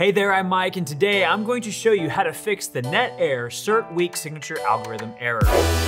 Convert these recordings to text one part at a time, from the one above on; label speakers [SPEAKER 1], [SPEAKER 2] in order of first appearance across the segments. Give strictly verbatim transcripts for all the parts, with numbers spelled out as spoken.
[SPEAKER 1] Hey there, I'm Mike, and today I'm going to show you how to fix the net error cert weak signature algorithm error.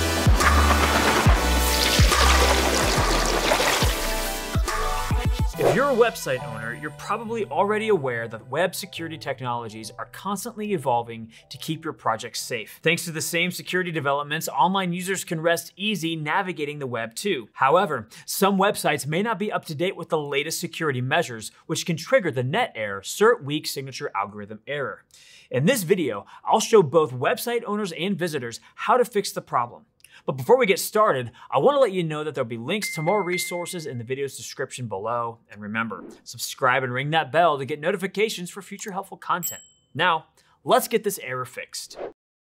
[SPEAKER 1] If you're a website owner, you're probably already aware that web security technologies are constantly evolving to keep your projects safe. Thanks to the same security developments, online users can rest easy navigating the web too. However, some websites may not be up to date with the latest security measures, which can trigger the net error cert weak signature algorithm error. In this video, I'll show both website owners and visitors how to fix the problem. But before we get started, I want to let you know that there'll be links to more resources in the video's description below. And remember, subscribe and ring that bell to get notifications for future helpful content. Now, let's get this error fixed.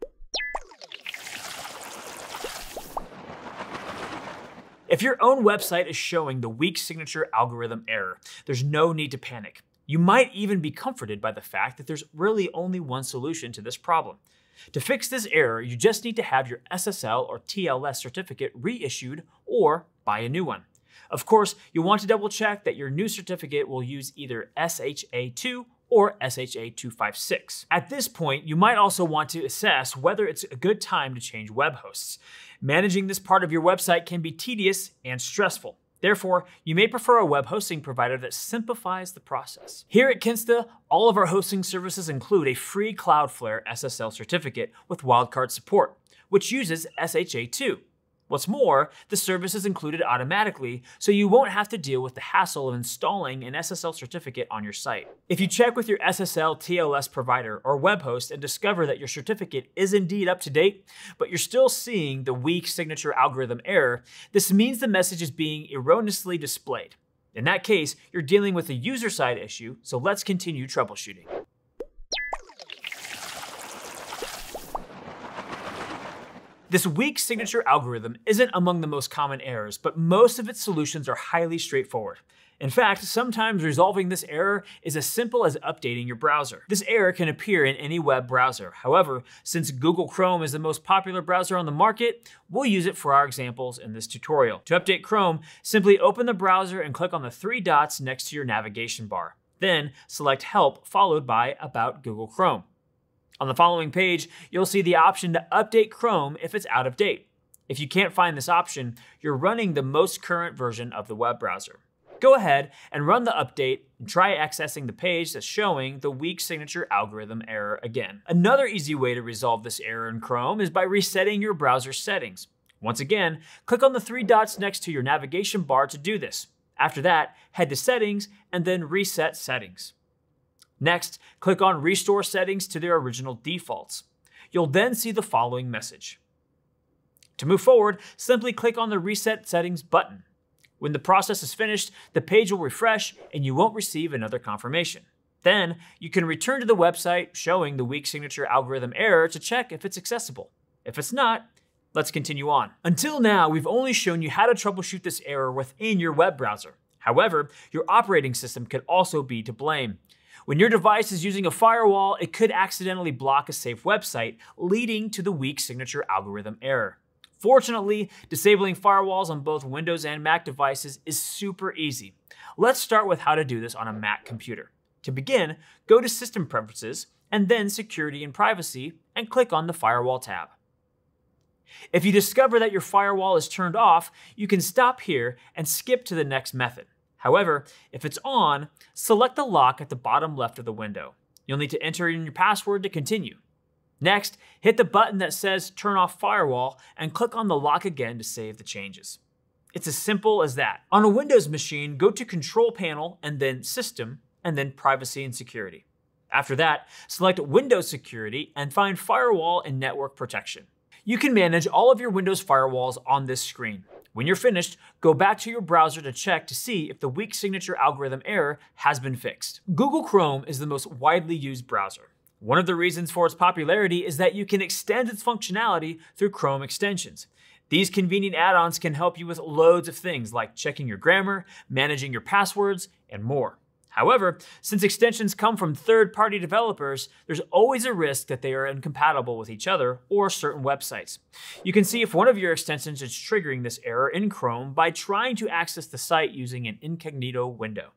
[SPEAKER 1] If your own website is showing the weak signature algorithm error, there's no need to panic. You might even be comforted by the fact that there's really only one solution to this problem. To fix this error, you just need to have your S S L or T L S certificate reissued or buy a new one. Of course, you'll want to double check that your new certificate will use either S H A two or S H A two fifty-six. At this point, you might also want to assess whether it's a good time to change web hosts. Managing this part of your website can be tedious and stressful. Therefore, you may prefer a web hosting provider that simplifies the process. Here at Kinsta, all of our hosting services include a free Cloudflare S S L certificate with wildcard support, which uses S H A two. What's more, the service is included automatically, so you won't have to deal with the hassle of installing an S S L certificate on your site. If you check with your S S L T L S provider or web host and discover that your certificate is indeed up to date, but you're still seeing the weak signature algorithm error, this means the message is being erroneously displayed. In that case, you're dealing with a user-side issue, so let's continue troubleshooting. This weak signature algorithm isn't among the most common errors, but most of its solutions are highly straightforward. In fact, sometimes resolving this error is as simple as updating your browser. This error can appear in any web browser. However, since Google Chrome is the most popular browser on the market, we'll use it for our examples in this tutorial. To update Chrome, simply open the browser and click on the three dots next to your navigation bar. Then select Help, followed by About Google Chrome. On the following page, you'll see the option to update Chrome if it's out of date. If you can't find this option, you're running the most current version of the web browser. Go ahead and run the update and try accessing the page that's showing the weak signature algorithm error again. Another easy way to resolve this error in Chrome is by resetting your browser settings. Once again, click on the three dots next to your navigation bar to do this. After that, head to Settings and then Reset Settings. Next, click on Restore Settings to their original defaults. You'll then see the following message. To move forward, simply click on the Reset Settings button. When the process is finished, the page will refresh and you won't receive another confirmation. Then, you can return to the website showing the weak signature algorithm error to check if it's accessible. If it's not, let's continue on. Until now, we've only shown you how to troubleshoot this error within your web browser. However, your operating system could also be to blame. When your device is using a firewall, it could accidentally block a safe website, leading to the weak signature algorithm error. Fortunately, disabling firewalls on both Windows and Mac devices is super easy. Let's start with how to do this on a Mac computer. To begin, go to System Preferences, and then Security and Privacy, and click on the Firewall tab. If you discover that your firewall is turned off, you can stop here and skip to the next method. However, if it's on, select the lock at the bottom left of the window. You'll need to enter in your password to continue. Next, hit the button that says Turn Off Firewall and click on the lock again to save the changes. It's as simple as that. On a Windows machine, go to Control Panel and then System and then Privacy and Security. After that, select Windows Security and find Firewall and Network Protection. You can manage all of your Windows firewalls on this screen. When you're finished, go back to your browser to check to see if the weak signature algorithm error has been fixed. Google Chrome is the most widely used browser. One of the reasons for its popularity is that you can extend its functionality through Chrome extensions. These convenient add-ons can help you with loads of things like checking your grammar, managing your passwords, and more. However, since extensions come from third-party developers, there's always a risk that they are incompatible with each other or certain websites. You can see if one of your extensions is triggering this error in Chrome by trying to access the site using an incognito window.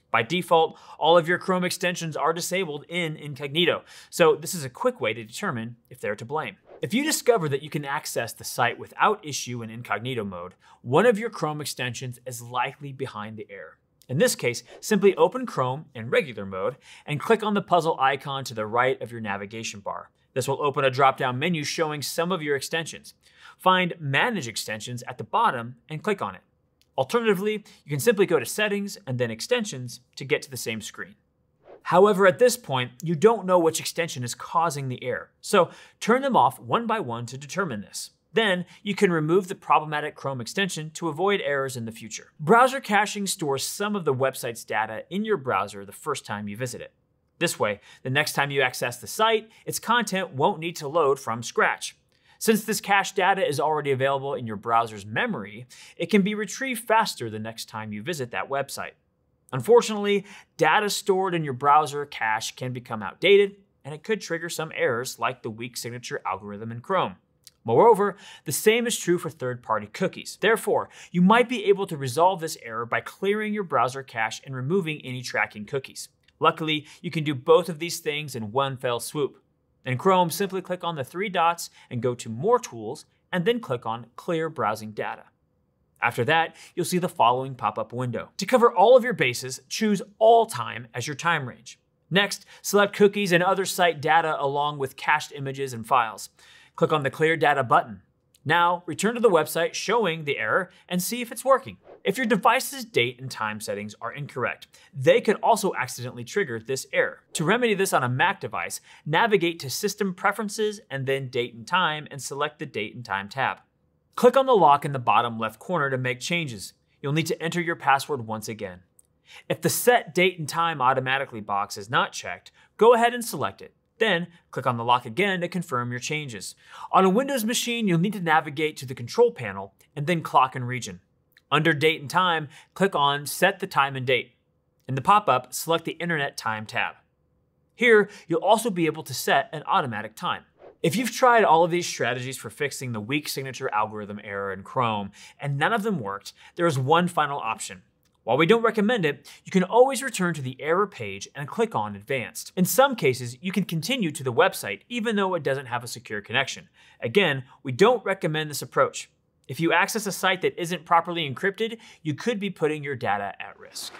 [SPEAKER 1] By default, all of your Chrome extensions are disabled in incognito, so this is a quick way to determine if they're to blame. If you discover that you can access the site without issue in incognito mode, one of your Chrome extensions is likely behind the error. In this case, simply open Chrome in regular mode and click on the puzzle icon to the right of your navigation bar. This will open a drop-down menu showing some of your extensions. Find Manage Extensions at the bottom and click on it. Alternatively, you can simply go to Settings and then Extensions to get to the same screen. However, at this point, you don't know which extension is causing the error, so turn them off one by one to determine this. Then, you can remove the problematic Chrome extension to avoid errors in the future. Browser caching stores some of the website's data in your browser the first time you visit it. This way, the next time you access the site, its content won't need to load from scratch. Since this cache data is already available in your browser's memory, it can be retrieved faster the next time you visit that website. Unfortunately, data stored in your browser cache can become outdated, and it could trigger some errors like the weak signature algorithm in Chrome. Moreover, the same is true for third-party cookies. Therefore, you might be able to resolve this error by clearing your browser cache and removing any tracking cookies. Luckily, you can do both of these things in one fell swoop. In Chrome, simply click on the three dots and go to More Tools, and then click on Clear Browsing Data. After that, you'll see the following pop-up window. To cover all of your bases, choose All Time as your time range. Next, select cookies and other site data along with cached images and files. Click on the Clear Data button. Now, return to the website showing the error and see if it's working. If your device's date and time settings are incorrect, they could also accidentally trigger this error. To remedy this on a Mac device, navigate to System Preferences and then Date and Time and select the Date and Time tab. Click on the lock in the bottom left corner to make changes. You'll need to enter your password once again. If the Set Date and Time Automatically box is not checked, go ahead and select it. Then, click on the lock again to confirm your changes. On a Windows machine, you'll need to navigate to the Control Panel and then Clock and Region. Under Date and Time, click on Set the Time and Date. In the pop-up, select the Internet Time tab. Here, you'll also be able to set an automatic time. If you've tried all of these strategies for fixing the weak signature algorithm error in Chrome and none of them worked, there is one final option. While we don't recommend it, you can always return to the error page and click on Advanced. In some cases, you can continue to the website even though it doesn't have a secure connection. Again, we don't recommend this approach. If you access a site that isn't properly encrypted, you could be putting your data at risk.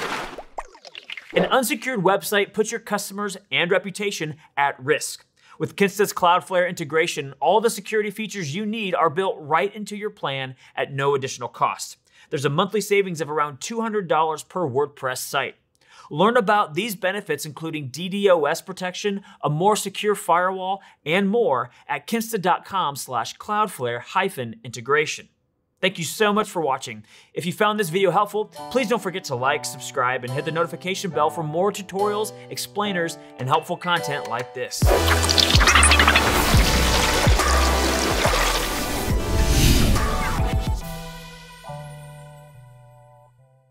[SPEAKER 1] An unsecured website puts your customers and reputation at risk. With Kinsta's Cloudflare integration, all the security features you need are built right into your plan at no additional cost. There's a monthly savings of around two hundred dollars per WordPress site. Learn about these benefits, including D DoS protection, a more secure firewall, and more at kinsta.com slash cloudflare hyphen integration. Thank you so much for watching. If you found this video helpful, please don't forget to like, subscribe, and hit the notification bell for more tutorials, explainers, and helpful content like this.